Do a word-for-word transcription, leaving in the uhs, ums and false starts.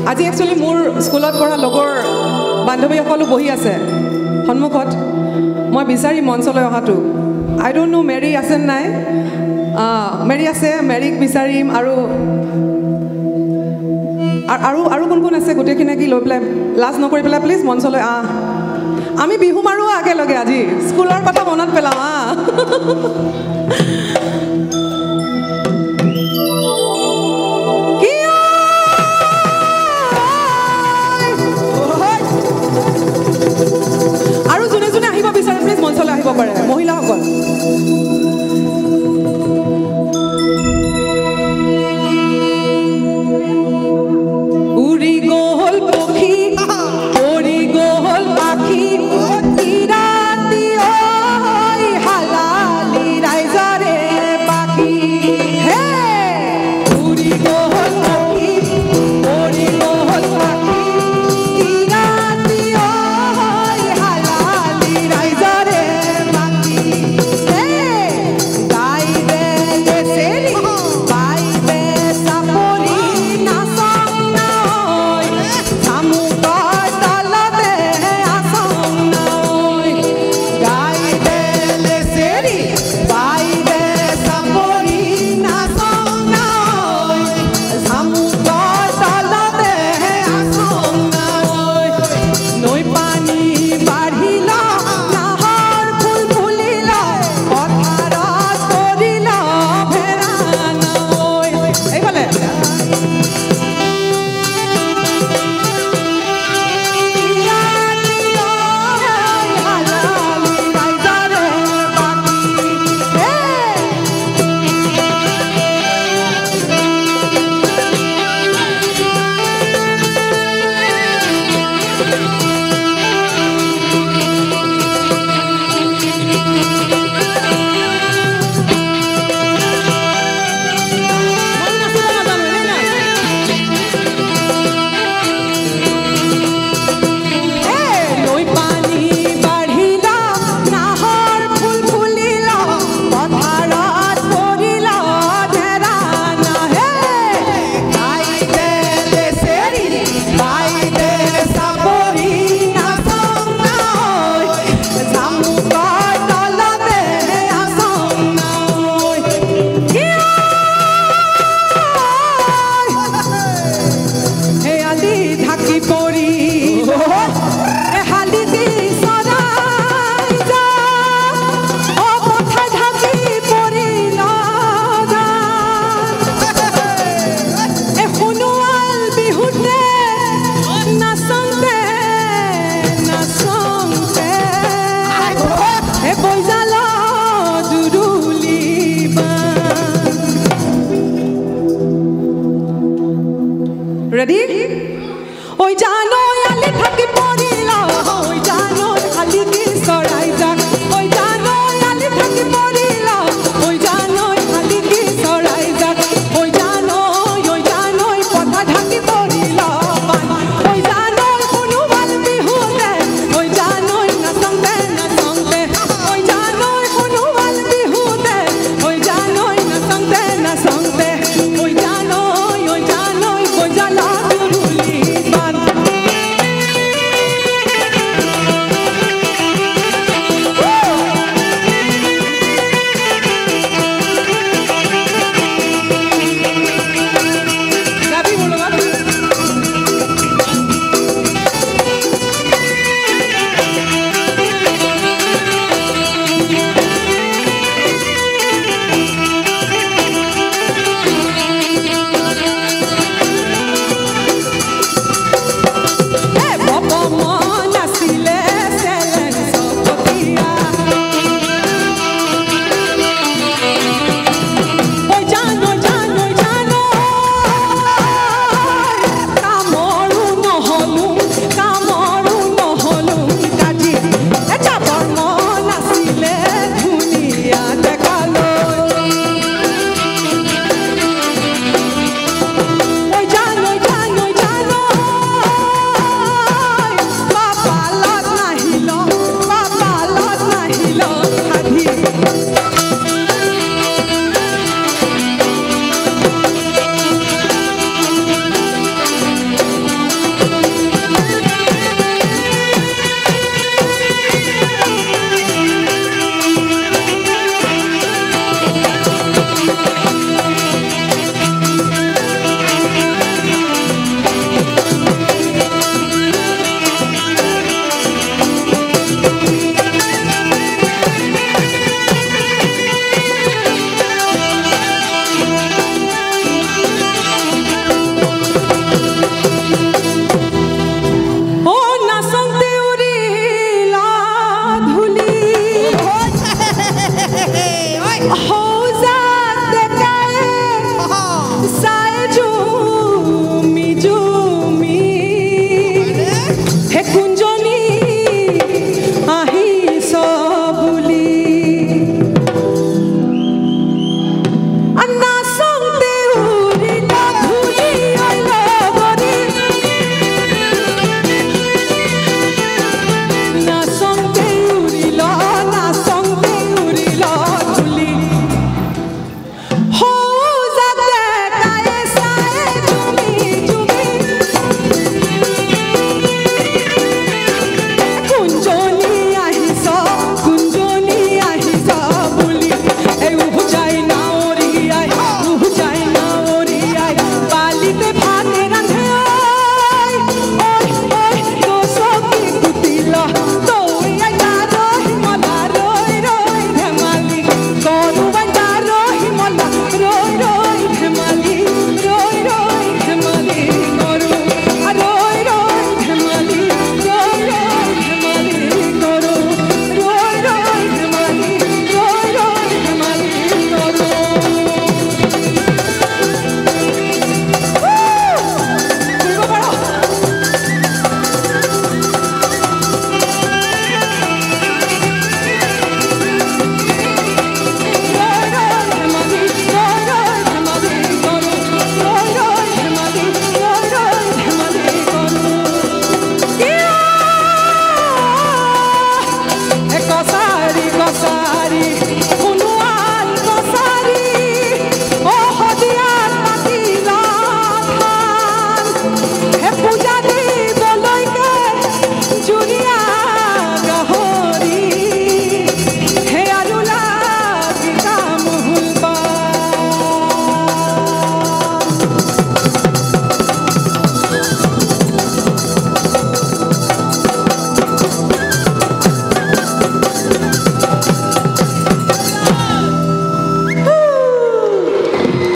আজি একচুৱেলি মোৰ স্কুলত পঢ়া লগৰ বান্ধৱীসকলো বহি আছে সন্মুখত মই বিচাৰি মঞ্চলৈ অহাটো আই ডোন্ট নো মেৰী আছে নাই মেৰী আছে মেৰীক বিচাৰিম আৰু আৰু আৰু কোন কোন আছে গোটেইখিনি কি লৈ পেলাই লাজ নকৰি পেলাই প্লিজ মঞ্চলৈ আহ আমি বিহু মাৰো একেলগে আজি স্কুলৰ কথা মনত পেলাম আহ আৰু যোনে যোনে আহিব বিচাৰে প্লিজ মঞ্চলৈ আহিব পাৰে মহিলাসকল উৰি গ'ল পক্ষী উৰি গ'ল পাখি ৰাতি ঐ হালালি ৰাইজৰে পাখি হে উৰি গ'ল পক্ষী উৰি গ'ল পাখি ৰাতি ঐ হালালি ৰাইজৰে পাখি হে গাই দে দেশেৰি গাই দে চাপৰি নাচং নৈ চামুকৰ তলতে আচং নৈ গাই দে দেশেৰি গাই দে চাপৰি নাচং নৈ চামুকৰ তলতে আচং নৈ নৈ পানী বাঢ়িল নাহৰ ফুল ফুলিল পথাৰত পৰিল ভেড়া নৈ এইফালে নৈ পানী বাঢ়িল নাহৰ ফুল ফুলিল পথাৰত পৰিল ভেড়া নহে গাই দে দেশেৰি গাই দে চাপৰি নাচং নৈ চামুকৰ তলতে আচং নৈ হেয়ালি ঢাকি পৰি এহালি দি চৰাই যা অ পথাৰ ঢাকি পৰিল এ সোণোৱাল বিহুতে নাচংতে নাচংতে এ বৈজাল জুৰুলি ৰেডি ঐ জানো আলি থাকি পৰি